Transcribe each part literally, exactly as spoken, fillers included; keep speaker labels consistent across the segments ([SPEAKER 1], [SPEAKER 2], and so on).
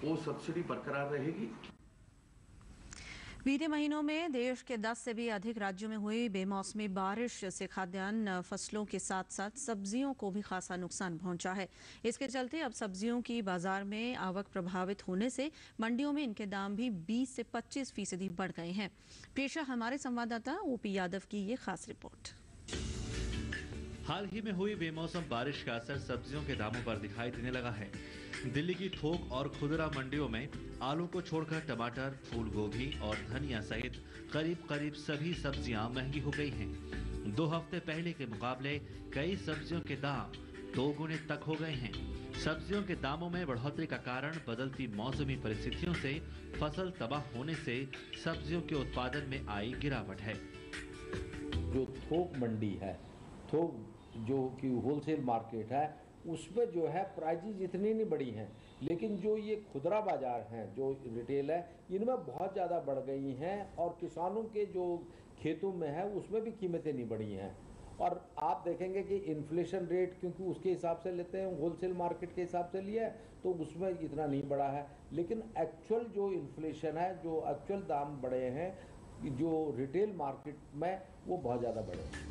[SPEAKER 1] वो सब्सिडी बरकरार रहेगी।
[SPEAKER 2] बीते महीनों में देश के दस से भी अधिक राज्यों में हुई बेमौसमी बारिश से खाद्यान्न फसलों के साथ साथ सब्जियों को भी खासा नुकसान पहुंचा है। इसके चलते अब सब्जियों की बाजार में आवक प्रभावित होने से मंडियों में इनके दाम भी बीस से पच्चीस फीसदी बढ़ गए हैं। पेश है हमारे संवाददाता ओपी यादव की ये खास रिपोर्ट।
[SPEAKER 3] हाल ही में हुई बेमौसम बारिश का असर सब्जियों के दामों पर दिखाई देने लगा है। दिल्ली की थोक और खुदरा मंडियों में आलू को छोड़कर टमाटर, फूल गोभी और धनिया सहित करीब करीब सभी सब्जियां महंगी हो गई हैं। दो हफ्ते पहले के मुकाबले कई सब्जियों के दाम दो गुने तक हो गए हैं। सब्जियों के दामों में बढ़ोतरी का कारण बदलती मौसमी परिस्थितियों से फसल तबाह होने से सब्जियों के उत्पादन में आई गिरावट है।
[SPEAKER 4] जो थोक मंडी है, थोक जो कि होलसेल मार्केट है, उसमें जो है प्राइजेज इतनी नहीं बढ़ी हैं, लेकिन जो ये खुदरा बाजार हैं, जो रिटेल है, इनमें बहुत ज़्यादा बढ़ गई हैं और किसानों के जो खेतों में है उसमें भी कीमतें नहीं बढ़ी हैं। और आप देखेंगे कि इन्फ्लेशन रेट क्योंकि उसके हिसाब से लेते हैं, होलसेल मार्केट के हिसाब से लिया है तो उसमें इतना नहीं बढ़ा है, लेकिन एक्चुअल जो इन्फ्लेशन है, जो एक्चुअल दाम बढ़े हैं जो रिटेल मार्केट में, वो बहुत ज़्यादा बढ़े हैं।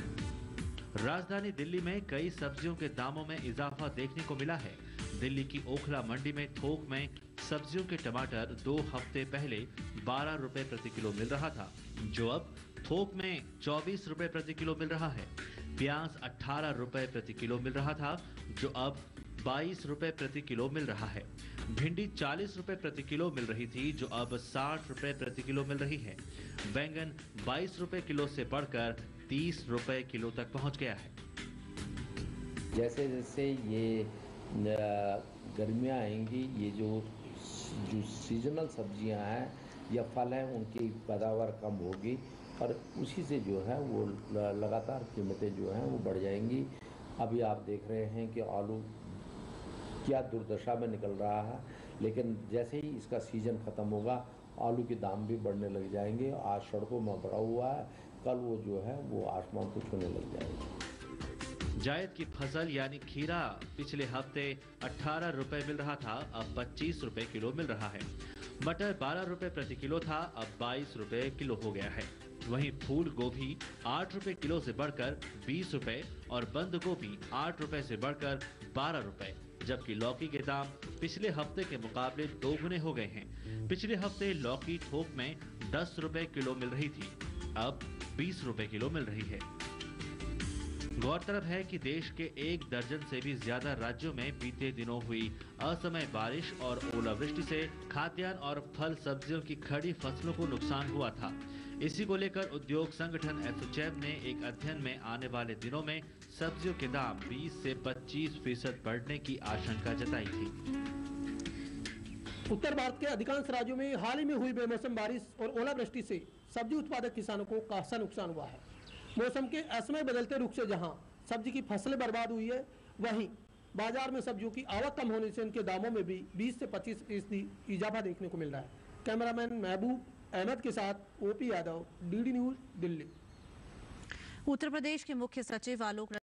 [SPEAKER 3] राजधानी दिल्ली में कई सब्जियों के दामों में इजाफा देखने को मिला है। दिल्ली की ओखला मंडी में थोक में सब्जियों के टमाटर दो हफ्ते पहले बारह रुपए प्रति किलो मिल रहा था, जो अब थोक में चौबीस रुपए प्रति किलो मिल रहा है। प्याज अठारह रुपए प्रति किलो मिल रहा था, जो अब बाईस रुपए प्रति किलो मिल रहा है। भिंडी चालीस रुपए प्रति किलो मिल रही थी, जो अब साठ रुपए प्रति किलो मिल रही है। बैंगन बाईस रुपए किलो से बढ़कर तीस रुपए किलो तक पहुंच गया है।
[SPEAKER 4] जैसे जैसे ये गर्मियाँ आएंगी, ये जो जो सीजनल सब्जियां हैं या फल हैं, उनकी पैदावार कम होगी और उसी से जो है वो लगातार कीमतें जो हैं वो बढ़ जाएंगी। अभी आप देख रहे हैं कि आलू क्या दुर्दशा में निकल रहा है, लेकिन जैसे ही इसका सीजन ख़त्म होगा आलू के दाम भी बढ़ने लग जाएंगे। आज सड़कों में बढ़ा हुआ है, कल वो जो है वो आसमान को छूने लग जाएगा।
[SPEAKER 3] जायद की फसल यानी खीरा पिछले हफ्ते अठारह रुपए मिल रहा था, अब पच्चीस रुपए किलो मिल रहा है। मटर बारह रुपए प्रति किलो था, अब बाईस रुपए किलो हो गया है। वहीं फूल गोभी आठ रुपए किलो से बढ़कर बीस रुपए और बंद गोभी आठ रुपए से बढ़कर बारह रुपए, जबकि लौकी के दाम पिछले हफ्ते के मुकाबले दो गुने हो गए हैं। पिछले हफ्ते लौकी थोक में दस रुपए किलो मिल रही थी, अब बीस रुपए किलो मिल रही है। गौरतलब है कि देश के एक दर्जन से भी ज्यादा राज्यों में बीते दिनों हुई असमय बारिश और ओलावृष्टि से खाद्यान्न और फल सब्जियों की खड़ी फसलों को नुकसान हुआ था। इसी को लेकर उद्योग संगठन एसोचैम ने एक अध्ययन में आने वाले दिनों में सब्जियों के दाम बीस से पच्चीस फीसद बढ़ने की आशंका जताई थी।
[SPEAKER 5] उत्तर भारत के अधिकांश राज्यों में हाल ही में हुई बेमौसम बारिश और ओलावृष्टि से सब्जी उत्पादक किसानों को खासा नुकसान हुआ है। मौसम के असमय बदलते रुख से जहां सब्जी की फसलें बर्बाद हुई है, वहीं बाजार में सब्जियों की आवक कम होने से इनके दामों में भी बीस से पच्चीस फीसदी इजाफा देखने को मिल रहा है। कैमरामैन महबूब अहमद के साथ OP Yadav, DD news, Delhi.
[SPEAKER 2] Uttar Pradesh के मुख्य सचिव आलोक